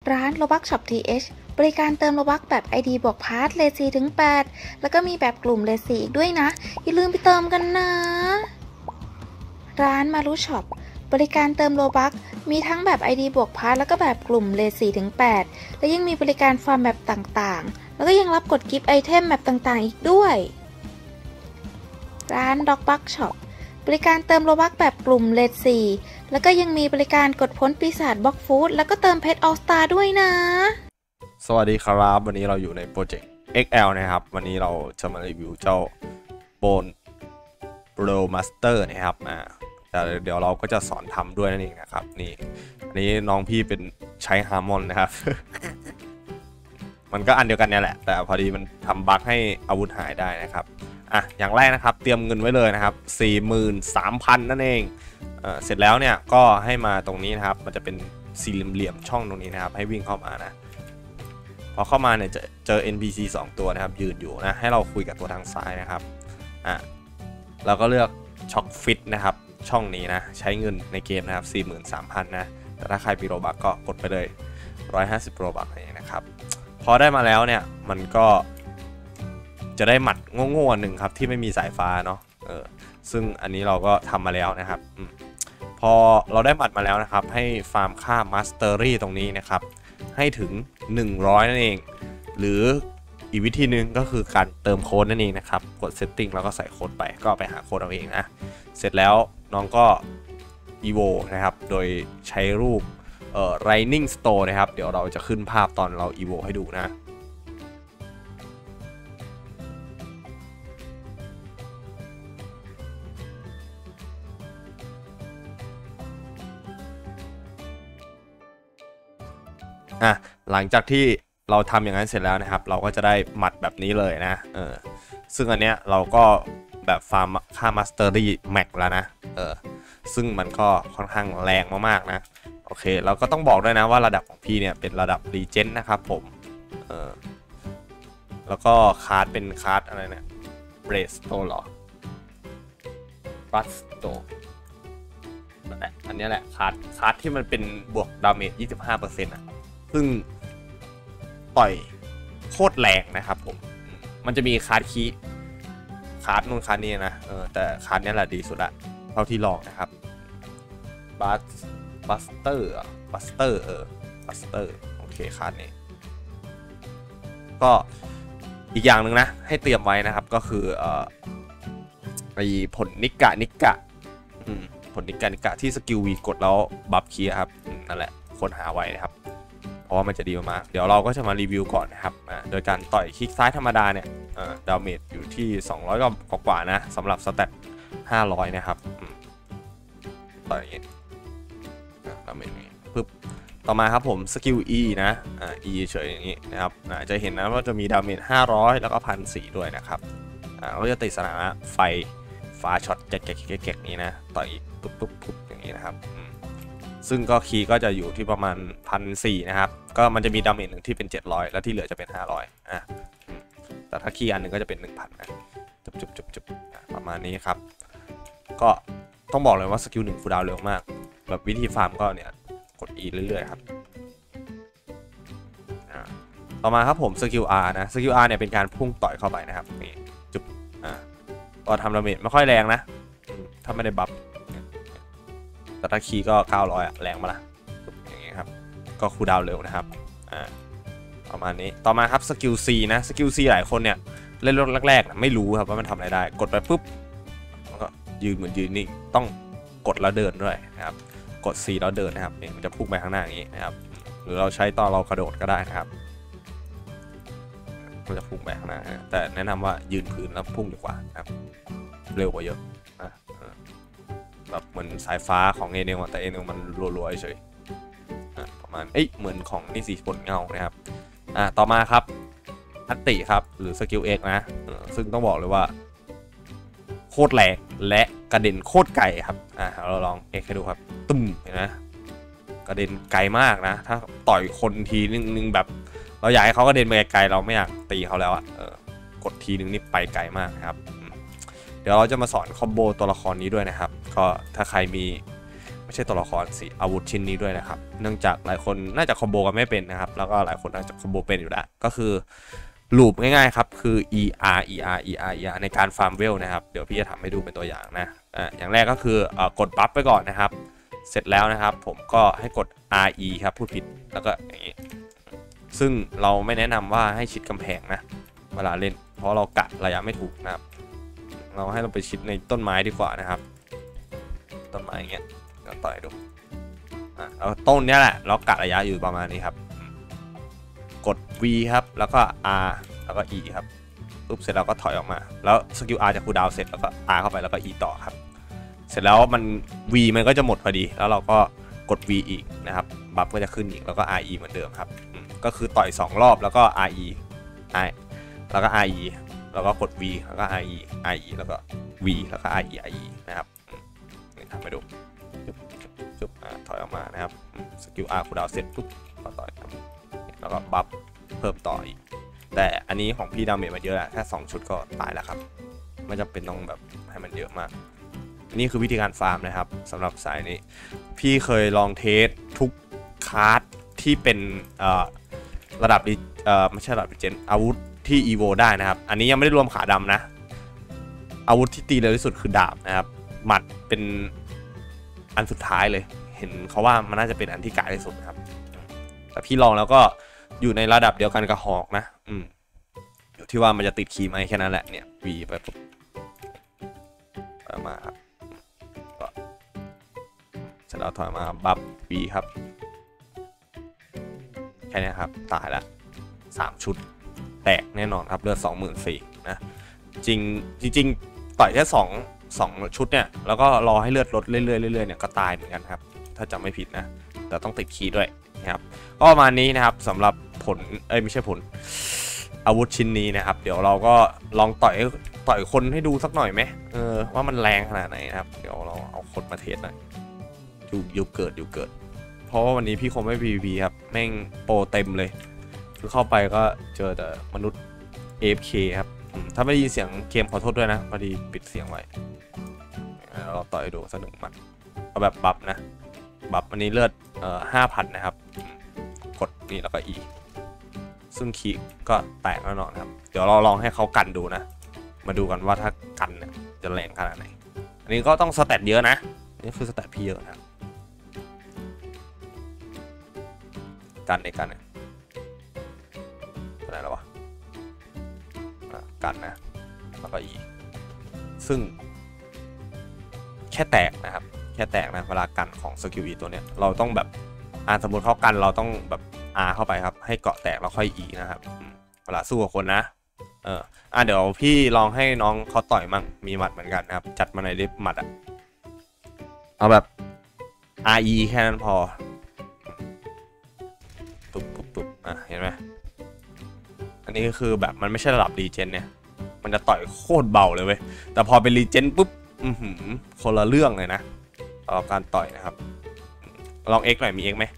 ร้าน Robux Shop TH บริการเติม Robux แบบ ID บวกพาร์ทเลท4ถึง8แล้วก็มีแบบกลุ่มเลท4อีกด้วยนะอย่าลืมไปเติมกันนะร้านมารุช็อปบริการเติม Robux มีทั้งแบบ ID บวกพาร์ทแล้วก็แบบกลุ่มเลท4ถึง8และยังมีบริการฟาร์มแบบต่างๆแล้วก็ยังรับกดกิฟต์ไอเทมแบบต่างๆอีกด้วยร้าน Robux Shop บริการเติม Robux แบบกลุ่มเลท4แล้วก็ยังมีบริการกดพ้นปีศาจบล็อกฟู้ดแล้วก็เติมเพชรออลสตาร์ด้วยนะสวัสดีครับวันนี้เราอยู่ในโปรเจกต์ XL นะครับวันนี้เราจะมารีวิวเจ้าโบนโปรมาสเตอร์นะครับแต่เดี๋ยวเราก็จะสอนทำด้วยนั่นเองนะครับนี่อันนี้น้องพี่เป็นใช้ฮาร์มอนนะครับ มันก็อันเดียวกันเนี่ยแหละแต่พอดีมันทำบั๊กให้อาวุธหายได้นะครับอย่างแรกนะครับเตรียมเงินไว้เลยนะครับ 43,000 นั่นเองเสร็จแล้วเนี่ยก็ให้มาตรงนี้นะครับมันจะเป็นสี่เหลี่ยมช่องตรงนี้นะครับให้วิ่งเข้ามานะพอเข้ามาเนี่ยจะเจอ NPC 2 ตัวนะครับยืนอยู่นะให้เราคุยกับตัวทางซ้ายนะครับเราก็เลือกช็อคฟิตนะครับช่องนี้นะใช้เงินในเกมนะครับ 43,000 นะแต่ถ้าใครมีโรบัคก็กดไปเลย150โรบัคอะไรนะครับพอได้มาแล้วเนี่ยมันก็จะได้หมัดโง่ๆหนึ่งครับที่ไม่มีสายฟ้าเนาะซึ่งอันนี้เราก็ทำมาแล้วนะครับพอเราได้หมัดมาแล้วนะครับให้ฟาร์มค่ามาสเตอรี่ตรงนี้นะครับให้ถึง100นั่นเองหรืออีกวิธีหนึ่งก็คือการเติมโค้ดนั่นเองนะครับกด setting แล้วก็ใส่โค้ดไปก็ไปหาโค้ดเอาเองนะเสร็จแล้วน้องก็ evo นะครับโดยใช้รูปLightning Store นะครับเดี๋ยวเราจะขึ้นภาพตอนเรา evo ให้ดูนะหลังจากที่เราทำอย่างนั้นเสร็จแล้วนะครับเราก็จะได้หมัดแบบนี้เลยนะซึ่งอันเนี้ยเราก็แบบฟาร์มค่ามาสเตอรี่แม็กแล้วนะซึ่งมันก็ค่อนข้างแรงมากๆนะโอเคเราก็ต้องบอกด้วยนะว่าระดับของพี่เนี่ยเป็นระดับรีเจนนะครับผมแล้วก็คาร์ดเป็นคาร์ดอะไรเนี่ยเบรสโตหรอบัสโตอันนี้แหละคาร์ดที่มันเป็นบวกดาเมจ 25% ซึ่งต่อยโคตรแรงนะครับผมมันจะมีคาร์ดคีคาร์ดนู่นคาร์ดนี้นะแต่คาร์ดนี้แหละดีสุดละเท่าที่ลองนะครับบัสเตอร์โอเคคาร์ดนี้ก็อีกอย่างหนึ่งนะให้เตรียมไว้นะครับก็คือไอผลนิกะผลนิกะที่สกิลวีกดแล้วบัฟคีย์ครับนั่นแหละคนหาไว้นะครับเพราะว่ามันจะดีมากเดี๋ยวเราก็จะมารีวิวก่อนนะครับโดยการต่อยคลิกซ้ายธรรมดาเนี่ยดาเมจอยู่ที่200กว่านะสำหรับสแตท500นะครับต่อยอย่างนี้ดาเมจนี้ปึ๊บต่อมาครับผมสกิล E นะE เฉยอย่างนี้นะครับจะเห็นนะว่าจะมีดาเมจ500แล้วก็1,400ด้วยนะครับเราจะติดสถานะไฟฟ้าช็อตแก๊กนี้นะต่อยอีกปุ๊บอย่างนี้นะครับซึ่งก็คีย์ก็จะอยู่ที่ประมาณ1,400นะครับก็มันจะมีดาเมจหนึ่งที่เป็น700แล้วที่เหลือจะเป็น500แต่ถ้าคีย์อันหนึ่งก็จะเป็น 1,000 นะจุบประมาณนี้ครับก็ต้องบอกเลยว่าสกิล1ฟูลดาวน์เร็วมากแบบวิธีฟาร์มก็เนี่ยกด E เรื่อยๆครับต่อมาครับผมสกิล R นะสกิล R เนี่ยเป็นการพุ่งต่อยเข้าไปนะครับนี่จุบก็ทำดาเมจไม่ค่อยแรงนะถ้าไม่ได้บัฟแต่ถ้าคีย์ก็900แรงมาละอย่างเงี้ยครับก็คูลดาวน์เร็วนะครับประมาณนี้ต่อมาครับสกิล C นะสกิล C หลายคนเนี่ยเล่นรอบแรกๆไม่รู้ครับว่ามันทำอะไรได้กดไปปุ๊บมันก็ยืนเหมือนยืนนิ่งต้องกดแล้วเดินด้วยนะครับกด C แล้วเดินนะครับนี่มันจะพุ่งไปข้างหน้าอย่างนี้นะครับหรือเราใช้ตอนเรากระโดดก็ได้นะครับมันจะพุ่งไปข้างหน้าแต่แนะนำว่ายืนพื้นแล้วพุ่งดีกว่านะครับเร็วกว่าเยอะแบบเหมือนสายฟ้าของเอเนลแต่เอเนลมันรัวๆเฉยประมาณเหมือนของนี่สีผลเงานะครับต่อมาครับอัตติครับหรือสกิลเอ็กนะซึ่งต้องบอกเลยว่าโคตรแรงและกระเด็นโคตรไกลครับเราลองเอ็กให้ดูครับตึ้มเห็นไหมกระเด็นไกลมากนะถ้าต่อยคนทีนึงแบบเราอยากให้เขากระเด็นไปไกลเราไม่อยากตีเขาแล้วกดทีนึงนี่ไปไกลมากนะครับเดี๋ยวเราจะมาสอนคอมโบตัวละครนี้ด้วยนะครับก็ถ้าใครมีไม่ใช่ตัวละครสิอาวุธชิ้นนี้ด้วยนะครับเนื่องจากหลายคนน่าจะคอมโบกันไม่เป็นนะครับแล้วก็หลายคนน่าจะคอมโบเป็นอยู่แล้วก็คือลูปง่ายๆครับคือ ER ในการฟาร์มเวลนะครับเดี๋ยวพี่จะทำให้ดูเป็นตัวอย่างนะอย่างแรกก็คือกดบัฟไปก่อนนะครับเสร็จแล้วนะครับผมก็ให้กด RE ครับพูดผิดแล้วก็อย่างนี้ซึ่งเราไม่แนะนำว่าให้ชิดกำแพงนะเวลาเล่นเพราะเรากะระยะไม่ถูกนะครับเราให้เราไปชิดในต้นไม้ดีกว่านะครับต้นไม้อย่างเงี้ยเราต่อยดูแล้วต้นเนี้ยแหละเรากะระยะอยู่ประมาณนี้ครับกด V ครับแล้วก็ R แล้วก็ E ครับปุ๊บเสร็จแล้วก็ถอยออกมาแล้วสกิล R จากคูลดาวน์เสร็จแล้วก็ R เข้าไปแล้วก็ E ต่อครับเสร็จแล้วมัน V มันก็จะหมดพอดีแล้วเราก็กด V อีกนะครับบัฟก็จะขึ้นอีกแล้วก็ RE เหมือนเดิมครับก็คือต่อย2รอบแล้วก็ RE แล้วก็ RE แล้วก็กด V แล้วก็ RE แล้วก็ V แล้วก็ RE นะครับทำไปดูจุ๊บถอยออกมานะครับสกิล R คูลดาวน์เสร็จปุ๊บก็ต่อยครับแล้วก็บัฟเพิ่มต่ออีกแต่อันนี้ของพี่ดาเมจมันเยอะแหละแค่2ชุดก็ตายแล้วครับไม่จำเป็นต้องแบบให้มันเยอะมากนี่คือวิธีการฟาร์มนะครับสำหรับสายนี้พี่เคยลองเทสทุกคาร์ดที่เป็นระดับไม่ใช่ระดับดิเจนอาวุธที่อีโวได้นะครับอันนี้ยังไม่ได้รวมขาดำนะอาวุธที่ตีเร็วที่สุดคือดาบนะครับหมัดเป็นอันสุดท้ายเลยเห็นเขาว่ามันน่าจะเป็นอันที่กายที่สุดครับแต่พี่ลองแล้วก็อยู่ในระดับเดียวกันกับหอกนะอยู่ที่ว่ามันจะติดคีย์ไหมแค่นั้นแหละเนี่ยวีไปปุ๊บมาครับก็เสร็จแล้วถอยมาบัฟวีครับแค่นี้ครับตายละ3ชุดแตกแน่นอนครับเลือด 24,000 นะจริงต่อยแค่2ชุดเนี่ยแล้วก็รอให้เลือดลดเรื่อยๆเนี่ยก็ตายเหมือนกันครับถ้าจำไม่ผิดนะแต่ต้องติดคีย์ด้วยนะครับก็ประมาณนี้นะครับสำหรับผลไม่ใช่ผลอาวุธชิ้นนี้นะครับเดี๋ยวเราก็ลองต่อยคนให้ดูสักหน่อยไหมว่ามันแรงขนาดไหนนะครับเดี๋ยวเราเอาคนมาเทสหน่อยอยู่เกิดเพราะว่าวันนี้พี่คงไม่ PVP ครับแม่งโปรเต็มเลยคือเข้าไปก็เจอแต่มนุษย์ AFK ครับถ้าไม่ได้ยินเสียงเกมขอโทษด้วยนะพอดีปิดเสียงไว้เราต่อยดูสัก1 หมัดเอาแบบบัฟนะบัฟอันนี้เลือด5,000 นะครับกดนี่แล้วก็ E ซึ่งคีก็แตกแน่นอนครับเดี๋ยวเราลองให้เขากันดูนะมาดูกันว่าถ้ากันเนี่ยจะแรงขนาดไหนอันนี้ก็ต้องสแตทเยอะนะนี่คือสแตทพี่เยอะนะครับกันในกันอะไรแล้ววะกันนะแล้วก็ E ซึ่งแค่แตกนะครับแค่แตกนะเวลากันของสกิล E ตัวเนี้ยเราต้องแบบสมมติเขากันเราต้องแบบ R เข้าไปครับให้เกาะแตกแล้วค่อย E นะครับเวลาสู้กับคนนะเดี๋ยวพี่ลองให้น้องเขาต่อยมั่งมีหมัดเหมือนกันนะครับจัดมาในลิฟต์หมัดเอาแบบ RE แค่นั้นพอปุ๊บเห็นไหมอันนี้ก็คือแบบมันไม่ใช่ระดับรีเจนเนี่ยมันจะต่อยโคตรเบาเลยเว้ยแต่พอเป็นรีเจนปุ๊บคนละเรื่องเลยนะต่อการต่อยนะครับลอง X หน่อยมี X ไหม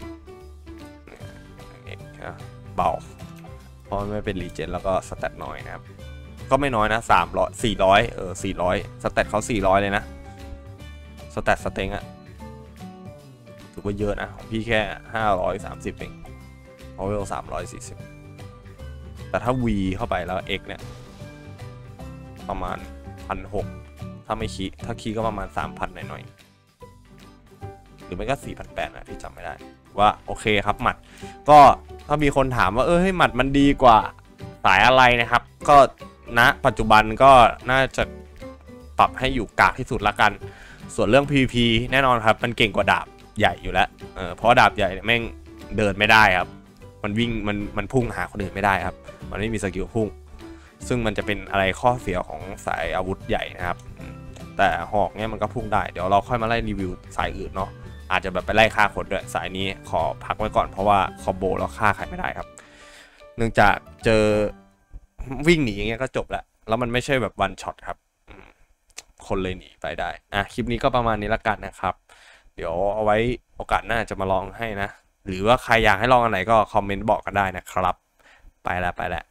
X เบาเพราะไม่เป็นรีเจนแล้วก็สแตทน้อยนะครับก็ไม่น้อยนะ400สแตทเขา400เลยนะสแตทสเต็งถือว่าเยอะนะของพี่แค่530เองพอเวล340แต่ถ้า V เข้าไปแล้ว X เนี่ยประมาณ 1,600 ถ้าไม่คีถ้าคีก็ประมาณ 3,000 หน่อยหรือไม่ก็ 4,800 นะพี่จำไม่ได้ว่าโอเคครับหมัดก็ถ้ามีคนถามว่าให้หมัดมันดีกว่าสายอะไรนะครับก็ณปัจจุบันก็น่าจะปรับให้อยู่กากที่สุดละกันส่วนเรื่อง PVP แน่นอนครับมันเก่งกว่าดาบใหญ่อยู่แล้วเพราะดาบใหญ่แม่งเดินไม่ได้ครับมันวิ่งมันพุ่งหาคนอื่นไม่ได้ครับมันไม่มีสกิลพุ่งซึ่งมันจะเป็นอะไรข้อเสียของสายอาวุธใหญ่นะครับแต่หอกเนี่ยมันก็พุ่งได้เดี๋ยวเราค่อยมาไล่รีวิวสายอื่นเนาะอาจจะแบบไปไล่ฆ่าคนด้วยสายนี้ขอพักไว้ก่อนเพราะว่าคอมโบแล้วฆ่าใครไม่ได้ครับเนื่องจากเจอวิ่งหนีอย่างเงี้ยก็จบแล้วมันไม่ใช่แบบวันช็อตครับคนเลยหนีไปได้คลิปนี้ก็ประมาณนี้ละกันนะครับเดี๋ยวเอาไว้โอกาสหน้าจะมาลองให้นะหรือว่าใครอยากให้ลองอันไหนก็คอมเมนต์บอกกันได้นะครับไปแล้ว